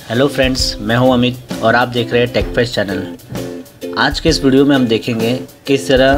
Hello friends, मैं हूं अमित और आप देख रहे हैं टेकफेस्ट चैनल। आज के इस वीडियो में हम देखेंगे किस तरह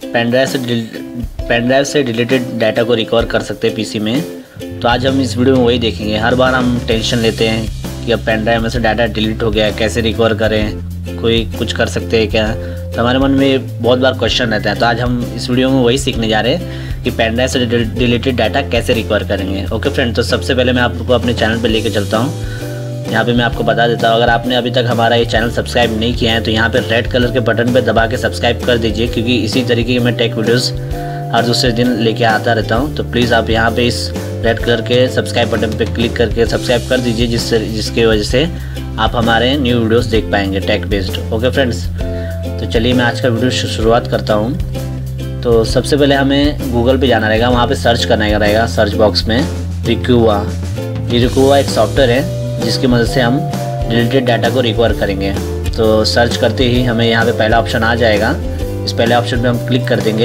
पेन ड्राइव से डिलीटेड डाटा को रिकवर कर सकते हैं पीसी में। तो आज हम इस वीडियो में वही देखेंगे। हर बार हम टेंशन लेते हैं कि अब पेन ड्राइव में से डाटा डिलीट हो गया है, कैसे रिकवर करें, कोई कुछ कर सकते हैं क्या। तो हमारे मन में बहुत बार क्वेश्चन रहता है। तो आज हम इस वीडियो में वही सीखने जा रहे हैं कि पेन ड्राइव से डिलीटेड डाटा कैसे रिकवर करेंगे। ओके फ्रेंड, तो सबसे पहले मैं आपको अपने चैनल पर लेके चलता हूँ। यहाँ पे मैं आपको बता देता हूँ, अगर आपने अभी तक हमारा ये चैनल सब्सक्राइब नहीं किया है तो यहाँ पे रेड कलर के बटन पे दबा के सब्सक्राइब कर दीजिए, क्योंकि इसी तरीके के मैं टेक वीडियोस हर दूसरे दिन लेके आता रहता हूँ। तो प्लीज़ आप यहाँ पे इस रेड कलर के सब्सक्राइब बटन पे क्लिक करके सब्सक्राइब कर दीजिए, जिसकी वजह से आप हमारे न्यू वीडियोज़ देख पाएंगे टेक बेस्ड। ओके फ्रेंड्स, तो चलिए मैं आज का वीडियो शुरुआत करता हूँ। तो सबसे पहले हमें गूगल पे जाना रहेगा, वहाँ पे सर्च करना रहेगा। सर्च बॉक्स में रिक्यूवा, ये रिक्यूवा एक सॉफ्टवेयर है जिसकी मदद से हम डिलीटेड डाटा को रिकवर करेंगे। तो सर्च करते ही हमें यहाँ पे पहला ऑप्शन आ जाएगा। इस पहले ऑप्शन पे हम क्लिक कर देंगे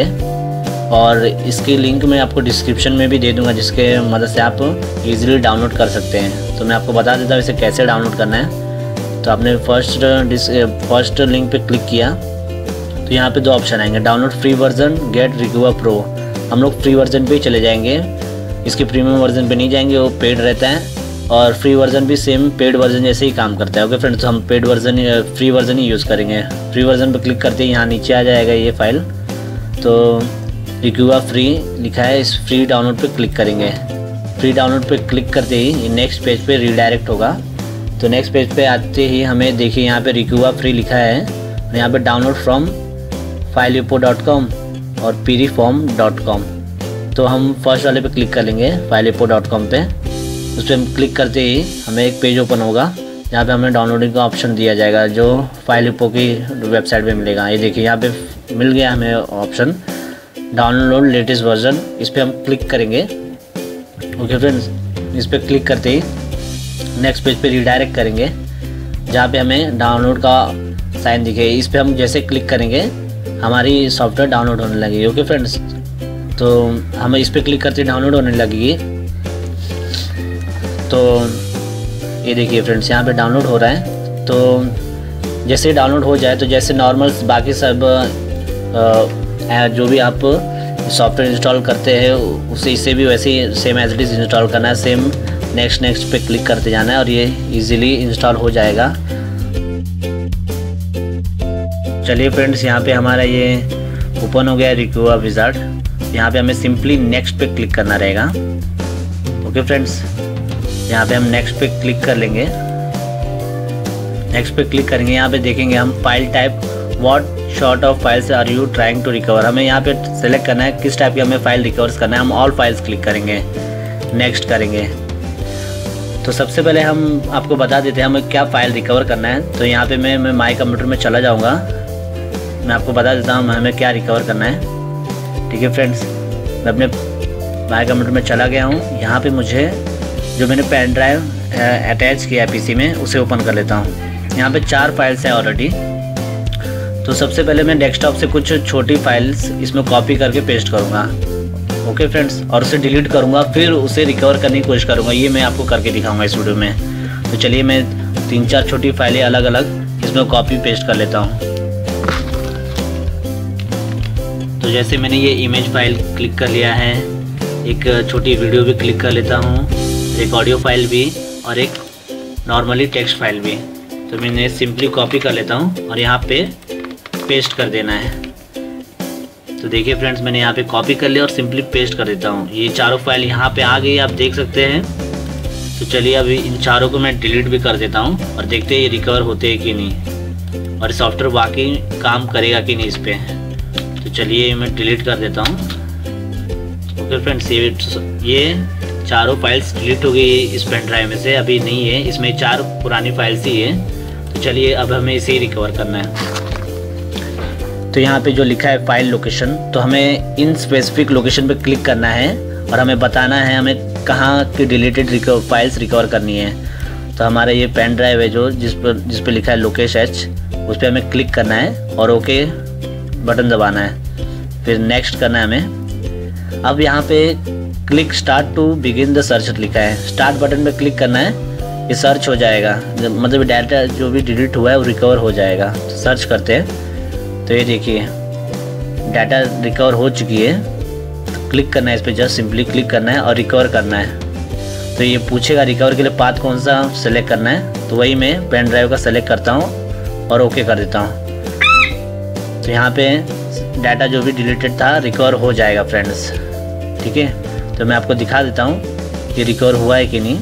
और इसकी लिंक मैं आपको डिस्क्रिप्शन में भी दे दूँगा, जिसके मदद से आप इजीली डाउनलोड कर सकते हैं। तो मैं आपको बता देता हूँ इसे कैसे डाउनलोड करना है। तो आपने फर्स्ट लिंक पे क्लिक किया तो यहाँ पे दो ऑप्शन आएंगे, download free version, get Recuva pro. हम लोग फ्री वर्जन पे ही चले जाएंगे, इसके प्रीमियम वर्जन पे नहीं जाएंगे, वो पेड रहता है। और फ्री वर्जन भी सेम पेड वर्जन जैसे ही काम करता है। ओके फ्रेंड्स, तो हम फ्री वर्जन ही यूज़ करेंगे। फ्री वर्जन पे क्लिक करते ही यहाँ नीचे आ जाएगा ये फाइल। तो रिक्यूवा फ्री लिखा है, इस फ्री डाउनलोड पे क्लिक करेंगे। फ्री डाउनलोड पे क्लिक करते ही नेक्स्ट पेज पे रीडायरेक्ट होगा। तो नेक्स्ट पेज पे आते ही हमें देखिए यहाँ पे रिक्यूवा फ्री लिखा है, यहाँ पे डाउनलोड फ्रॉम fileepo.com और piriform.com। तो हम फर्स्ट वाले पे क्लिक कर लेंगे, fileepo.com पे। उस पर हम क्लिक करते ही हमें एक पेज ओपन होगा, जहाँ पे हमें डाउनलोडिंग का ऑप्शन दिया जाएगा, जो फाइलिपो की वेबसाइट पे मिलेगा। ये देखिए यहाँ पे मिल गया हमें ऑप्शन, डाउनलोड लेटेस्ट वर्जन। इस पर हम क्लिक करेंगे। ओके फ्रेंड्स, इस पर क्लिक करते ही नेक्स्ट पेज पे रीडायरेक्ट करेंगे, जहाँ पे हमें डाउनलोड का साइन दिखे। इस पर हम जैसे क्लिक करेंगे हमारी सॉफ्टवेयर डाउनलोड होने लगेगी। ओके फ्रेंड्स, तो हम इस पर क्लिक करते डाउनलोड होने लगेगी। तो ये देखिए फ्रेंड्स, यहाँ पे डाउनलोड हो रहा है। तो जैसे डाउनलोड हो जाए तो जैसे नॉर्मल बाकी सब जो भी आप सॉफ्टवेयर इंस्टॉल करते हैं उसे इसे भी वैसे ही same as it is install करना है। सेम नेक्स्ट पे क्लिक करते जाना है और ये इजीली इंस्टॉल हो जाएगा। चलिए फ्रेंड्स, यहाँ पे हमारा ये ओपन हो गया रिक्यूवा विजार्ड। यहाँ पे हमें सिंपली नेक्स्ट पे क्लिक करना रहेगा। ओके फ्रेंड्स, यहाँ पे हम नेक्स्ट पे क्लिक कर लेंगे। नेक्स्ट पे क्लिक करेंगे, यहाँ पे देखेंगे हम file type, what sort of files are you trying to recover. हमें यहाँ पे सेलेक्ट करना है किस टाइप की हमें फाइल रिकवर करना है। हम ऑल फाइल्स क्लिक करेंगे, नेक्स्ट करेंगे। तो सबसे पहले हम आपको बता देते हैं हमें क्या फ़ाइल रिकवर करना है। तो यहाँ पे मैं माई कंप्यूटर में चला जाऊँगा, मैं आपको बता देता हूँ हमें क्या रिकवर करना है। ठीक है फ्रेंड्स, मैं अपने माई कंप्यूटर में चला गया हूँ। यहाँ पे मुझे जो मैंने पेन ड्राइव अटैच किया है पीसी में उसे ओपन कर लेता हूँ। यहाँ पे 4 फाइल्स हैं ऑलरेडी। तो सबसे पहले मैं डेस्कटॉप से कुछ छोटी फाइल्स इसमें कॉपी करके पेस्ट करूँगा। ओके फ्रेंड्स, और उसे डिलीट करूँगा, फिर उसे रिकवर करने की कोशिश करूँगा। ये मैं आपको करके दिखाऊँगा इस वीडियो में। तो चलिए मैं 3-4 छोटी फाइलें अलग अलग इसमें कॉपी पेस्ट कर लेता हूँ। तो जैसे मैंने ये इमेज फाइल क्लिक कर लिया है, एक छोटी वीडियो भी क्लिक कर लेता हूँ, एक ऑडियो फाइल भी और एक नॉर्मली टेक्स्ट फाइल भी। तो मैंने सिंपली कॉपी कर लेता हूँ और यहाँ पे पेस्ट कर देना है। तो देखिए फ्रेंड्स, मैंने यहाँ पे कॉपी कर लिया और सिंपली पेस्ट कर देता हूँ। ये चारों फाइल यहाँ पे आ गई, आप देख सकते हैं। तो चलिए अभी इन चारों को मैं डिलीट भी कर देता हूँ और देखते हैं ये रिकवर होते हैं कि नहीं, और सॉफ्टवेयर वाकई काम करेगा कि नहीं इस पर। तो चलिए मैं डिलीट कर देता हूँ। ओके फ्रेंड्स, ये चारों फाइल्स डिलीट हो गई इस पेन ड्राइव में से, अभी नहीं है इसमें, 4 पुरानी फाइल्स ही है। तो चलिए अब हमें इसे ही रिकवर करना है। तो यहाँ पे जो लिखा है फाइल लोकेशन, तो हमें इन स्पेसिफिक लोकेशन पे क्लिक करना है और हमें बताना है हमें कहाँ की डिलीटेड फाइल्स रिकवर करनी है। तो हमारा ये पेन ड्राइव है जो जिस पे लिखा है लोकेश एच, उस पर हमें क्लिक करना है और ओके बटन दबाना है, फिर नेक्स्ट करना है हमें। अब यहाँ पे click start to begin the search लिखा है, स्टार्ट बटन पे क्लिक करना है ये सर्च हो जाएगा, मतलब डाटा जो भी डिलीट हुआ है वो रिकवर हो जाएगा। तो सर्च करते हैं तो ये देखिए डाटा रिकवर हो चुकी है। तो क्लिक करना है इस पर, जस्ट सिंपली क्लिक करना है और रिकवर करना है। तो ये पूछेगा रिकवर के लिए पाथ कौन सा सेलेक्ट करना है, तो वही मैं पेन ड्राइव का सेलेक्ट करता हूँ और ओके कर देता हूँ। तो यहाँ पे डाटा जो भी डिलीटेड था रिकवर हो जाएगा फ्रेंड्स, ठीक है। तो मैं आपको दिखा देता हूँ कि रिकवर हुआ है कि नहीं।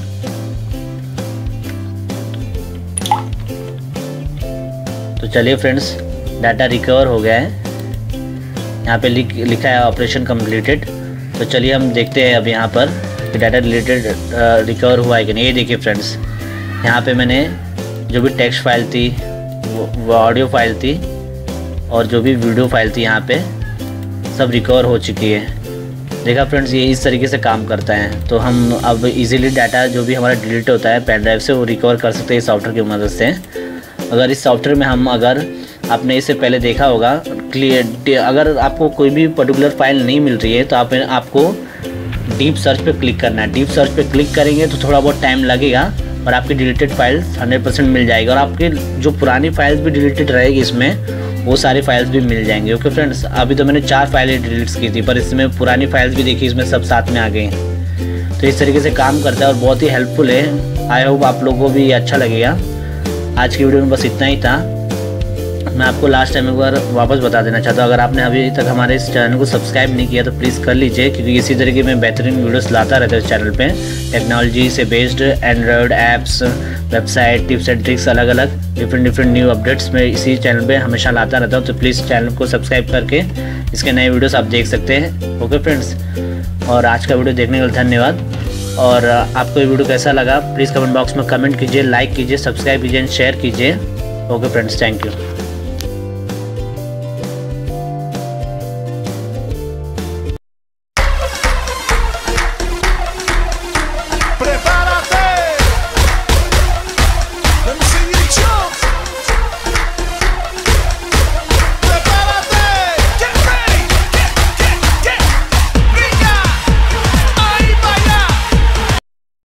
तो चलिए फ्रेंड्स, डाटा रिकवर हो गया है। यहाँ पे लिखा है ऑपरेशन कंप्लीटेड। तो चलिए हम देखते हैं अब यहाँ पर कि डाटा डिलीटेड रिकवर हुआ है कि नहीं। ये देखिए फ्रेंड्स, यहाँ पे मैंने जो भी टेक्स्ट फाइल थी, वो ऑडियो फाइल थी और जो भी वीडियो फाइल थी यहाँ पे सब रिकवर हो चुकी है। देखा फ्रेंड्स, ये इस तरीके से काम करता है। तो हम अब इजीली डाटा जो भी हमारा डिलीट होता है पेन ड्राइव से वो रिकवर कर सकते हैं इस सॉफ्टवेयर की मदद से। अगर इस सॉफ्टवेयर में हम आपने इससे पहले देखा होगा अगर आपको कोई भी पर्टिकुलर फाइल नहीं मिल रही है तो आपको डीप सर्च पे क्लिक करना है। डीप सर्च पे क्लिक करेंगे तो थोड़ा बहुत टाइम लगेगा और आपकी डिलीटेड फाइल्स 100% मिल जाएगी और आपके जो पुरानी फाइल्स भी डिलीटेड रहेगी इसमें वो सारी फाइल्स भी मिल जाएंगे। ओके फ्रेंड्स, अभी तो मैंने 4 फाइलें डिलीट की थी पर इसमें पुरानी फाइल्स भी देखी, इसमें सब साथ में आ गई। तो इस तरीके से काम करता है और बहुत ही हेल्पफुल है। आई होप आप लोगों को भी अच्छा लगेगा। आज की वीडियो में बस इतना ही था। मैं आपको लास्ट टाइम एक बार वापस बता देना चाहता हूँ, अगर आपने अभी तक हमारे इस चैनल को सब्सक्राइब नहीं किया तो प्लीज़ कर लीजिए, क्योंकि इसी तरीके मैं बेहतरीन वीडियोस लाता रहता हूँ इस चैनल पे। टेक्नोलॉजी से based Android apps, website, tips and tricks, अलग अलग डिफरेंट न्यू अपडेट्स मैं इसी चैनल पे हमेशा लाता रहता हूँ। तो प्लीज़ चैनल को सब्सक्राइब करके इसके नए वीडियोज़ आप देख सकते हैं। ओके फ्रेंड्स, और आज का वीडियो देखने के लिए धन्यवाद। और आपको ये वीडियो कैसा लगा प्लीज़ कमेंट बॉक्स में कमेंट कीजिए, लाइक कीजिए, सब्सक्राइब कीजिए एंड शेयर कीजिए। Okay friends, thank you.